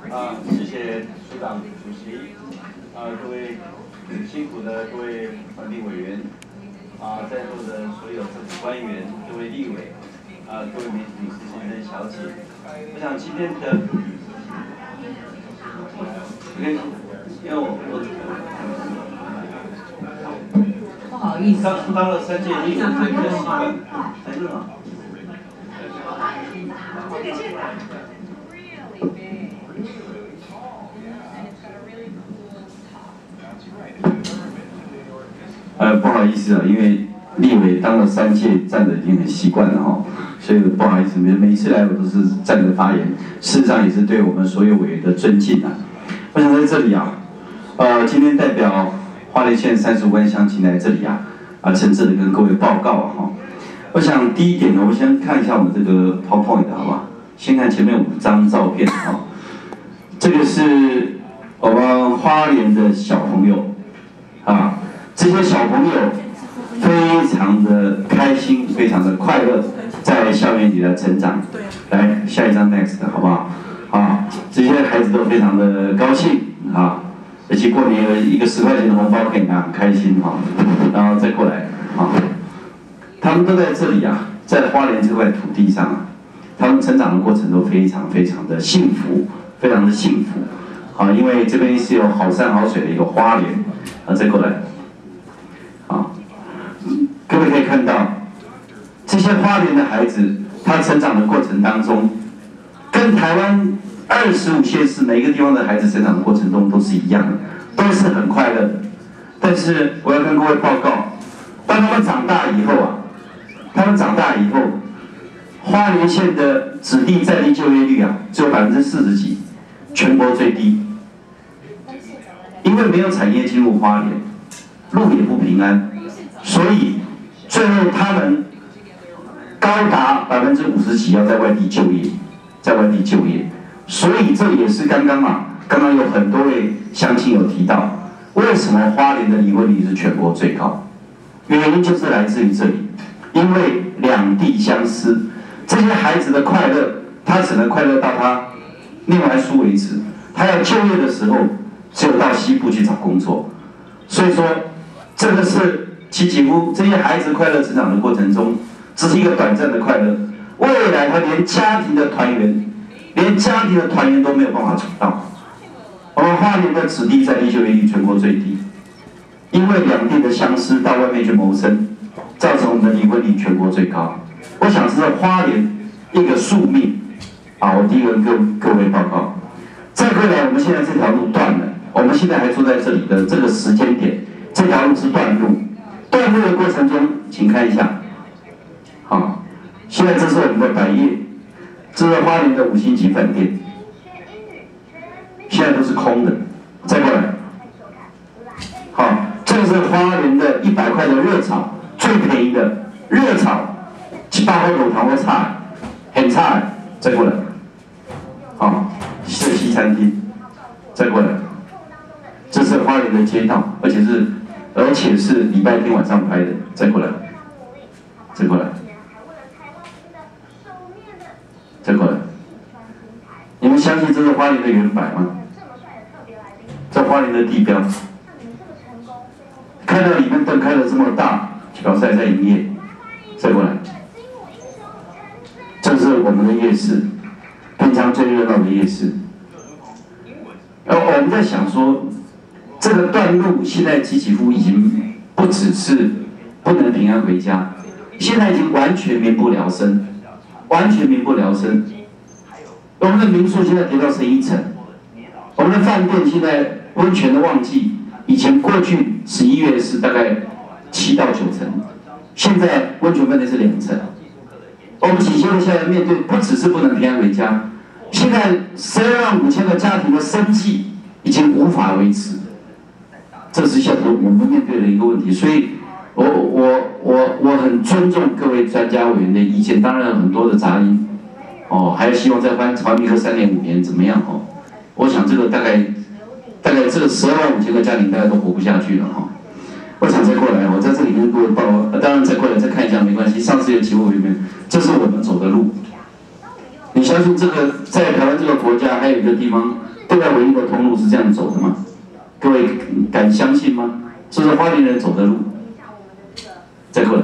谢谢署长主席，各位辛苦的各位环评委员，在座的所有政府官员、各位立委，各位媒体女士先生、小姐，我想今天的因为我不好意思， 当了3届立委，最比较习惯，还是吗？ 这个是。 不好意思啊，因为立委当了3届，站着已经很习惯了哈，所以不好意思，每一次来我都是站着发言，事实上也是对我们所有委员的尊敬啊。我想在这里啊，今天代表花莲县35万乡亲来这里啊，诚挚的跟各位报告哈。我想第一点呢，我先看一下我们这个 PowerPoint 好不好？先看前面5张照片哈，这个是我们花莲的小朋友啊。 这些小朋友非常的开心，非常的快乐，在校园里的成长。来，下一张 next 好不好？这些孩子都非常的高兴啊，而且过年有一个10块钱的红包可以拿，很开心哈。然后再过来他们都在这里啊，在花莲这块土地上啊，他们成长的过程都非常非常的幸福，非常的幸福。因为这边是有好山好水的一个花莲。再过来。 各位可以看到，这些花莲的孩子，他成长的过程当中，跟台湾25县市每一个地方的孩子成长的过程中都是一样的，都是很快乐的。但是我要跟各位报告，当他们长大以后花莲县的子弟在地就业率只有40%几，全国最低。因为没有产业进入花莲，路也不平安，所以。 最后，他们高达50%几要在外地就业，所以这也是刚刚有很多位乡亲有提到，为什么花莲的离婚率是全国最高？原因就是来自于这里，因为两地相思，这些孩子的快乐，他只能快乐到他念完书为止，他要就业的时候，只有到西部去找工作，所以说这个是。 其几乎这些孩子快乐成长的过程中，只是一个短暂的快乐。未来他连家庭的团圆都没有办法找到。我们花莲的子弟在地就业率全国最低，因为两地的相思到外面去谋生，造成我们的离婚率全国最高。我想是花莲一个宿命我第一个跟各位报告。再过来，我们现在这条路断了，我们现在还住在这里的这个时间点，这条路是断路。 断路的过程中，请看一下，现在这是我们的百业，这是花莲的5星级饭店，现在都是空的。再过来，这是花莲的100块的热炒，最便宜的热炒，7、8块卤糖会差，很差。再过来，社西餐厅，再过来，这是花莲的街道，而且是礼拜天晚上拍的。再过来，再过来，再过来。你们相信这是花莲的原版吗？这花莲的地标，看到里面灯开得这么大，表示还在营业。再过来，这是我们的夜市，平常最热闹的夜市。我们在想说。 这个段路现在几乎已经不只是不能平安回家，现在已经完全民不聊生，完全民不聊生。我们的民宿现在跌到剩1成，我们的饭店现在温泉的旺季，以前过去11月是大概7到9成，现在温泉饭店是2成。我们紧接着下来面对不只是不能平安回家，现在12万5千个家庭的生计已经无法维持。 这是现在我们面对的一个问题，所以我很尊重各位专家委员的意见，当然很多的杂音，还希望在环评科3年5年怎么样我想这个大概这个12万5千个家庭大概都活不下去了我想再过来，我在这里跟各位报，当然再过来再看一下没关系，上次有几位委员，这是我们走的路。你相信这个在台湾这个国家还有一个地方对外唯一的通路是这样走的吗？各位敢相信吗？这是花莲人走的路。再过来，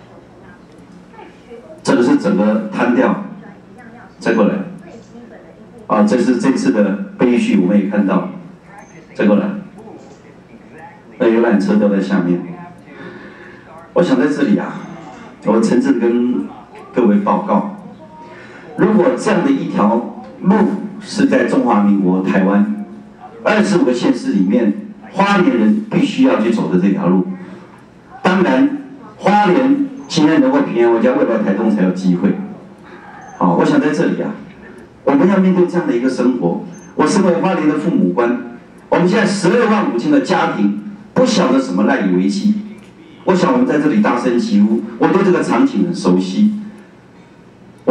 这个是整个摊掉。再过来，啊，这是这次的悲剧，我们也看到。再过来，那游览车都在下面。我想在这里啊，我诚挚跟各位报告，如果这样的一条路是在中华民国台湾25个县市里面，花莲人必须要去走的这条路，当然花莲今天能够平安回家，未来台东才有机会。好，我想在这里啊，我们要面对这样的一个生活。我身为花莲的父母官，我们现在12万5千的家庭，不晓得什么赖以为继。我想我们在这里大声疾呼，我对这个场景很熟悉。我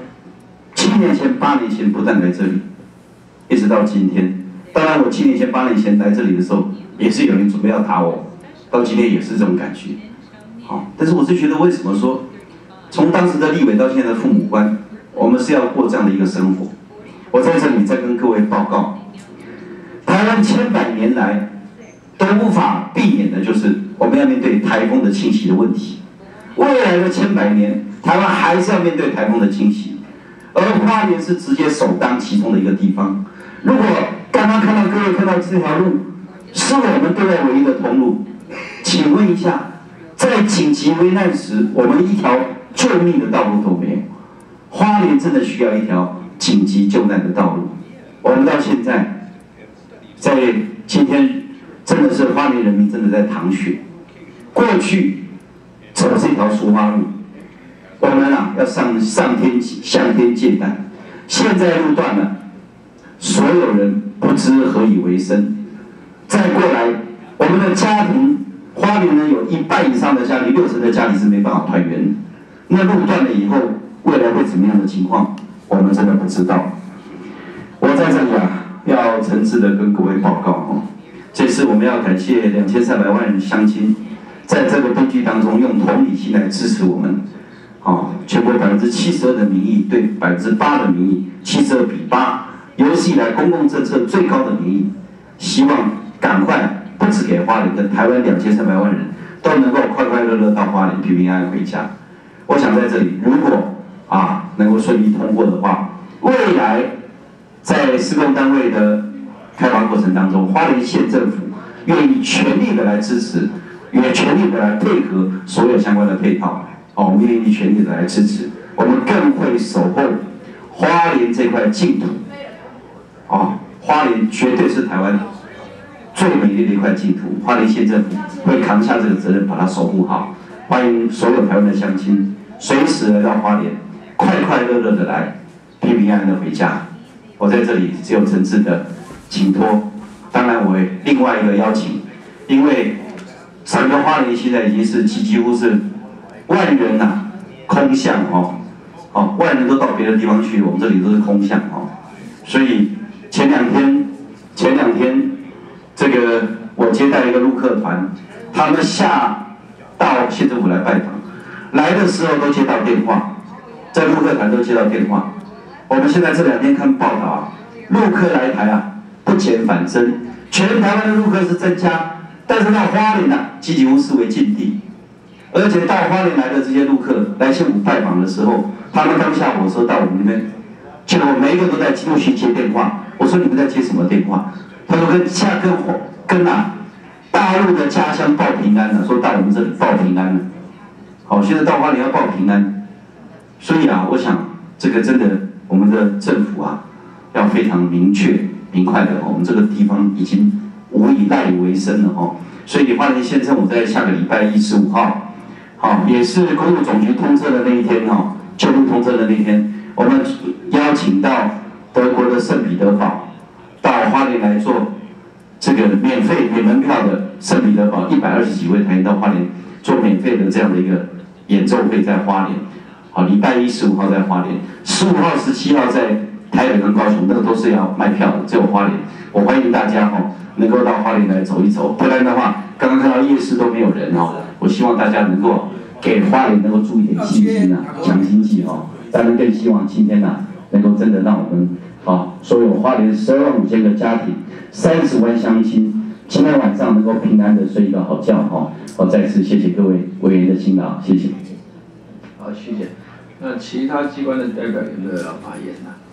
7年前、8年前不但来这里，一直到今天。当然，我7年前、8年前来这里的时候，也是有人准备要打我，到今天也是这种感觉。好，但是我是觉得，为什么说从当时的立委到现在的父母官，我们是要过这样的一个生活？我在这里再跟各位报告，台湾千百年来都无法避免的就是我们要面对台风的侵袭的问题。未来的千百年，台湾还是要面对台风的侵袭，而花莲是直接首当其冲的一个地方。如果刚刚看到各位看到这条路是我们对外唯一的通路，请问一下，在紧急危难时，我们一条救命的道路都没有。花莲真的需要一条紧急救难的道路。我们到现在，在今天真的是花莲人民真的在淌血。过去走这条苏花路，我们啊要向天借贷，现在路断了，所有人不知何以为生。再过来，我们的家庭，花莲人有1半以上的家庭，60%的家庭是没办法团圆。那路断了以后，未来会怎么样的情况，我们真的不知道。我在这里啊，要诚挚的跟各位报告哦，这次我们要感谢2300万人乡亲，在这个悲剧当中用同理心来支持我们。哦，全国72%的民意对8%的民意，72比8，有史以来公共政策最高的民意。希望赶快，不止给花莲跟台湾2300万人都能够快快乐乐到花莲，平平安安回家。我想在这里，如果能够顺利通过的话，未来在施工单位的开发过程当中，花莲县政府愿意全力的来支持，也全力的来配合所有相关的配套。我们愿意全力的来支持，我们更会守候花莲这块净土。花莲绝对是台湾最美丽的一块净土，花莲县政府会扛下这个责任，把它守护好。欢迎所有台湾的乡亲随时来到花莲，快快乐乐的来，平平安安的回家。我在这里只有诚挚的请托，当然我也另外一个邀请，因为整个花莲现在已经是几乎是万人空巷万人都到别的地方去，我们这里都是空巷所以前两天这个我接待一个陆客团，他们下到县政府来拜访，来的时候都接到电话，在陆客团都接到电话。我们现在这2天看报道陆客来台不减反增，全台湾的陆客是增加，但是到花莲几乎视为禁地。而且到花莲来的这些陆客来县府拜访的时候，他们刚下火车到我们那边，结果每一个都在陆续接电话。我说你们在接什么电话？他说跟大陆的家乡报平安说到我们这里报平安了。好，现在到花莲要报平安，所以我想这个真的我们的政府要非常明确明快的，我们这个地方已经无以赖以为生了所以花莲县政府在下个礼拜1、15号，也是公路总局通车的那一天旧路通车的那天，我们邀请到德国的圣彼得堡到花莲来做这个免门票的圣彼得堡120几位台员到花莲做免费的这样的一个演奏会，在花莲。礼拜1、15号在花莲，15号、17号在台北跟高雄，那个都是要卖票的，只有花莲。我欢迎大家能够到花莲来走一走，不然的话，刚刚看到夜市都没有人我希望大家能够给花莲能够注一点信心强经济当然更希望今天能够真的让我们所有花莲125000个家庭，30万乡亲，今天晚上能够平安的睡一个好觉再次谢谢各位委员的辛劳，谢谢。 好，谢谢。那其他机关的代表有没有要发言呢？